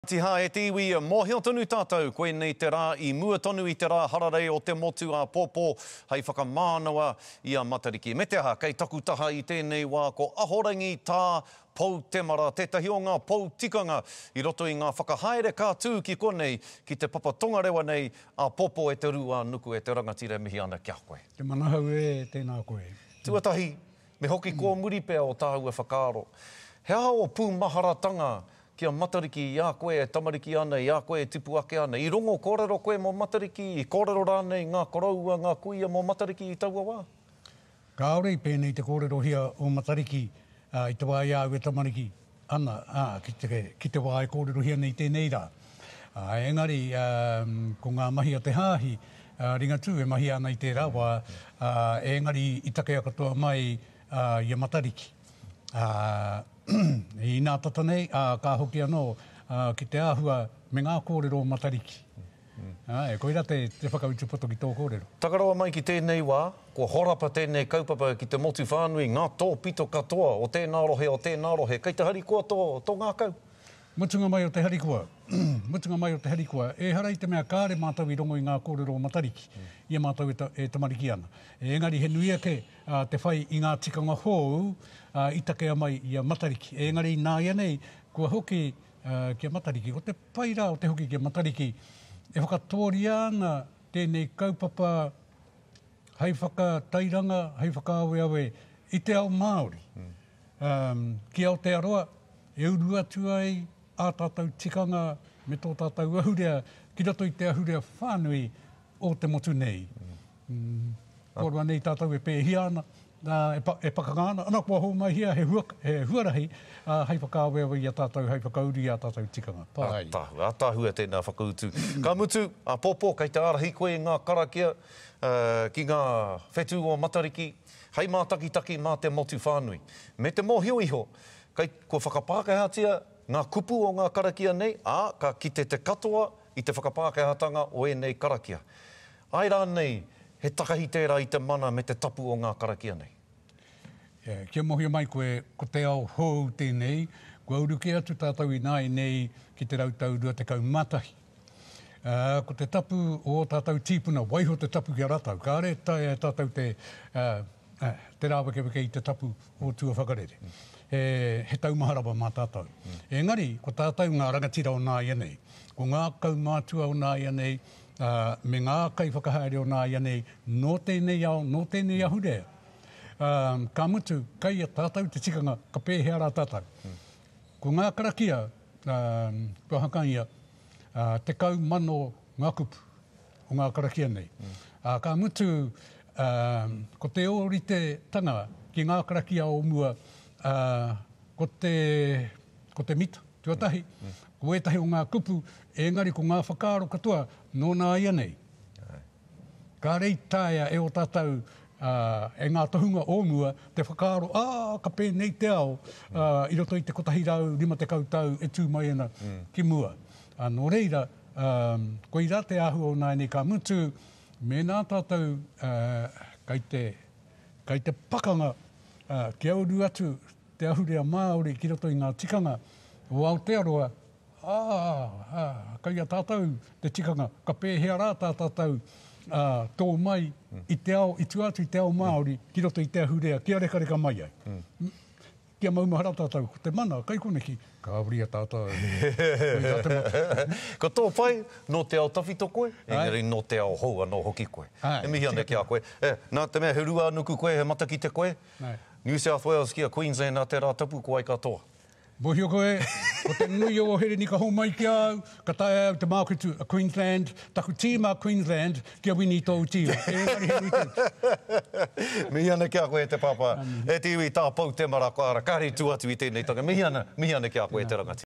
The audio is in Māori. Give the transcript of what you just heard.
Tiha e te iwi, mōhio tonu tātou, koe nei te rā, i mua tonu i te rā, hararei o te motu a pōpō, hei whakamānawa i a Matariki. Me te aha, kei taku taha i tēnei wā, ko ahorangi tā Pou Temara, tētahi o ngā pou tikanga, i roto i ngā whakahaere kātū ki konei, ki Te Papa Tongarewa nei, a pōpō e te rua nuku e te rangatira mihi ana kia koe. Te manahau e tēnā koe. Tuatahi, me hoki kua muri pēr o tāua whakaaro. He aha o pū maharatanga, kia Matariki i a koe e tamariki ana, i a koe e tipu ake ana. I rongo kōrero koe mō Matariki, i kōrero rānei ngā koroua, ngā kuia mō Matariki i taua wā? Kāore i pēnei te kōrero hia o Matariki, i te wā i au e tamariki ana, ki te wā e kōrero hia nei tēnei rā. Engari, ko ngā mahi a te hāhi, ringa tū e mahi ana i te rawa, engari i take katoa mai i a Matariki. I nā tata nei, ka hoki anō ki te āhua me ngā kōrero o Matariki. E koira te whakautu poto ki tō kōrero. Takarawa mai ki tēnei wā, ko horapa tēnei kaupapa ki te motu whānui, ngā tō pito katoa o tēnā rohe, kei te hari kua tō ngā kau? Mutunga mai o te hari kua. Mutunga mai o te hari kua. E harai te mea kāre mātau i rongo i ngā kōrero o Matariki. Ia mātau e tamariki ana. Engari he nui ake te whai i ngā tikanga hou i take mai i a Matariki. Engari nā ia nei, kua hoki ki a Matariki. O te paira o te hoki ki a Matariki, e whakatōri ana tēnei kaupapa, hei whakatairanga, hei whakaaweawe i te ao Māori. Ki Aotearoa, e uru atu ai a tātou tikanga me tō tātou ahurea, ki roto i te ahurea whānui o te motu nei. Korua nei tātou e pēhia ana, e pakangana, ana kua hou mai hia, he huarahi, hei whakaaweawe i a tātou, hei whakauri a tātou tikanga. Atahua tēnā whakautu. Ka mutu, a pōpō, kei te arahi koe ngā karakia, ki ngā whetū o Matariki, hei mā takitaki mā te motu whānui. Me te mōhio iho, kei ko whakapākehātia ngā kupu o ngā karakia nei, ka kite te katoa i te whakapākehatanga o e nei karakia. Ai rā nei, he takahi tērā i te mana me te tapu o ngā karakia nei. Kia mohia mai koe, ko te ao hou tēnei, kua uruke atu tātou i nai nei ki te rautau 20 matahi. Ko te tapu o tātou tīpuna, waiho te tapu ki a ratau, ka are tae tātou te rāwakewake i te tapu o tua whakarere. He taumaharawa mā tātou. Engari, ko tātou ngā rangatira o nā ia nei, ko ngā kaumātua o nā ia nei, me ngā kai whakahaere o nā ia nei, no tēnei ao, no tēnei ahurea. Ka mutu, kai a tātou te tikanga, ka pēhea rā tātou. Ko ngā karakia, kua hakangia, te kau mano ngā kupu o ngā karakia nei. Ka mutu, ko te orite tanga ki ngā karakia o mua, ko te mita, tuatahi, ko etahi o ngā kupu, engari ko ngā whakaaro katoa, no nā ia nei. Ka rei tāia e o tātou e ngā tohunga o mua, te whakaaro, ka pēnei te ao, i roto i te kotahi rau, 50 tau, e tū mai ana ki mua. Nō reira, ko i rā te ahu o nai nei ka mutu, me nā tātou kai te pakanga, ki auru atu te ahurea Māori ki roto i ngā tikanga o Aotearoa, kai a tātou te tikanga, ka pēhea rā tātou tō mai i te ao, i tu atu i te ao Māori ki roto i te ahurea, kia reka mai ai. Kia maumahara tātou, ko te mana, kai koneki, ka awria tātou. Ko tō pai, no te ao tawhito koe, engari no te ao houa no hoki koe. E mihi ane kia koe. Nā te mea he rua nuku koe, he mataki te koe. New South Wales kia Queensland nā te rā tapu ko ai katoa. Bohio koe, ko te ngui o here ni ka hou mai ki au, ka tae au te mākutu a Queensland, taku tīma Queensland, kia wini tōu tīma. Mihi ana kia koe te papa. E te iwi tā Pou Temara ko ara, kāre tu atu i tēnei tanga. Mihi ana kia koe te rangati.